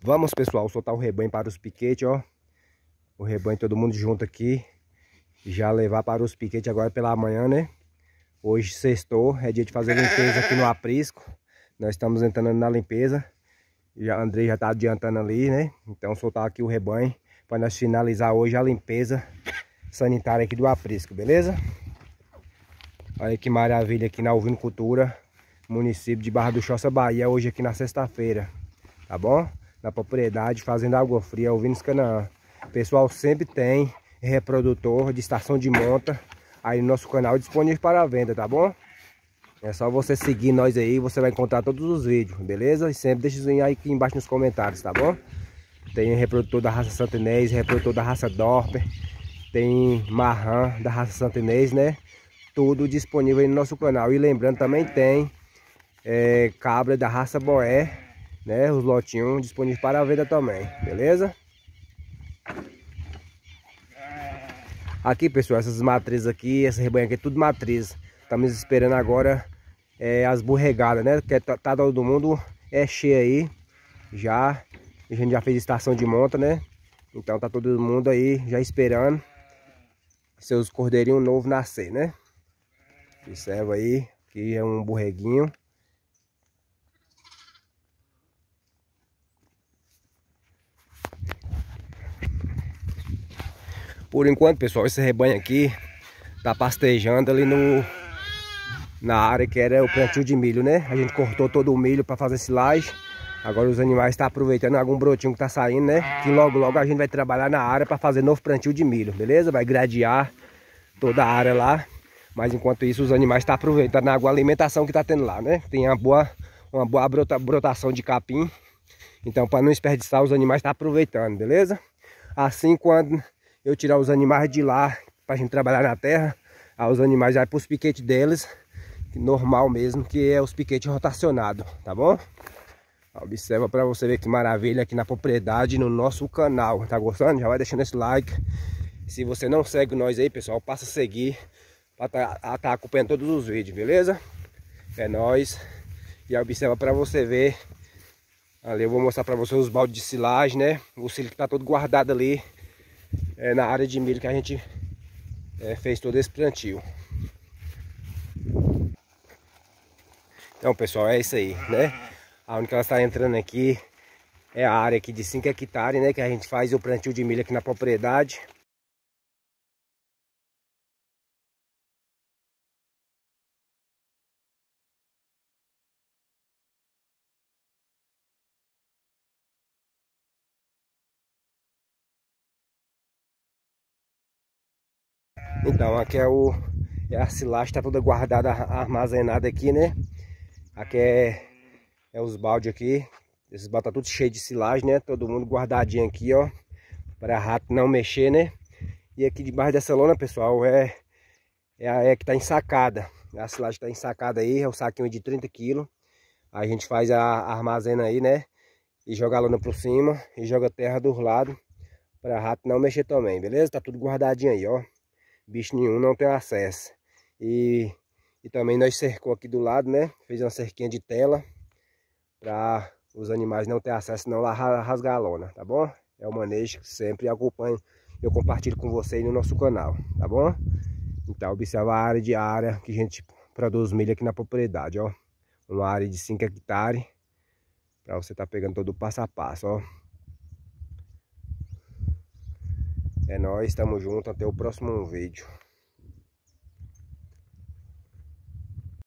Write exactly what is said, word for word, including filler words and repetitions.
Vamos, pessoal, soltar o rebanho para os piquetes, ó. O rebanho todo mundo junto aqui. Já levar para os piquetes agora pela manhã, né? Hoje sextou, é dia de fazer limpeza aqui no aprisco. Nós estamos entrando na limpeza. Já, Andrei já tá adiantando ali, né? Então soltar aqui o rebanho para nós finalizar hoje a limpeza sanitária aqui do aprisco, beleza? Olha que maravilha aqui na Ovinocultura, município de Barra do Choça, Bahia, hoje aqui na sexta-feira, tá bom? Na propriedade, fazendo água fria, Ovinos Canaã. Pessoal, sempre tem reprodutor de estação de monta aí no nosso canal disponível para venda, tá bom? É só você seguir nós aí, você vai encontrar todos os vídeos, beleza? E sempre deixa aí aqui embaixo nos comentários, tá bom? Tem reprodutor da raça Santa Inês, reprodutor da raça Dorper, tem marrã da raça Santa Inês, né? Tudo disponível aí no nosso canal. E lembrando, também tem é, cabra da raça Boé, né? Os lotinhos disponíveis para venda também, beleza? Aqui, pessoal, essas matrizes aqui, esse rebanho aqui é tudo matriz. Estamos esperando agora é, as borregadas, né? Que tá, tá todo mundo é cheio aí. Já, a gente já fez estação de monta, né? Então tá todo mundo aí já esperando seus cordeirinhos novos nascer, né? Observa aí, que é um borreguinho. Por enquanto, pessoal, esse rebanho aqui tá pastejando ali no na área que era o plantio de milho, né? A gente cortou todo o milho para fazer silagem. Agora os animais estão aproveitando algum brotinho que tá saindo, né? Que logo logo a gente vai trabalhar na área para fazer novo plantio de milho, beleza? Vai gradear toda a área lá. Mas enquanto isso os animais estão aproveitando a alimentação que tá tendo lá, né? Tem uma boa, uma boa brota, brotação de capim. Então, para não desperdiçar, os animais estão aproveitando, beleza? Assim, quando eu tirar os animais de lá para a gente trabalhar na terra, aí os animais vai para os piquetes deles, normal mesmo, que é os piquetes rotacionados, tá bom? Observa para você ver que maravilha aqui na propriedade, no nosso canal. Tá gostando? Já vai deixando esse like. Se você não segue nós aí, pessoal, passa a seguir para tá, tá acompanhando todos os vídeos, beleza? É nóis. E observa para você ver. Ali eu vou mostrar para você os baldes de silagem, né? O silho que tá todo guardado ali é, na área de milho que a gente é, fez todo esse plantio. Então, pessoal, é isso aí, né? A única que ela está entrando aqui é a área aqui de cinco hectares, né? Que a gente faz o plantio de milho aqui na propriedade. Então, aqui é, o, é a silagem, está toda guardada, armazenada aqui, né? Aqui é, é os baldes aqui. Esses baldes tá tudo cheio de silagem, né? Todo mundo guardadinho aqui, ó. Para rato não mexer, né? E aqui debaixo dessa lona, pessoal, é, é a é que tá ensacada. A silagem tá ensacada aí, é o saquinho de trinta quilos. A gente faz a, a armazena aí, né? E joga a lona por cima e joga terra do lado para rato não mexer também, beleza? Tá tudo guardadinho aí, ó. Bicho nenhum não tem acesso. E, e também nós cercou aqui do lado, né? Fez uma cerquinha de tela para os animais não ter acesso, não lá rasgar a lona, tá bom? É o manejo que sempre acompanho, eu compartilho com vocês no nosso canal, tá bom? Então observa a área de área que a gente produz milho aqui na propriedade, ó. Uma área de cinco hectares para você estar tá pegando todo o passo a passo, ó. É nóis, tamo junto, até o próximo vídeo.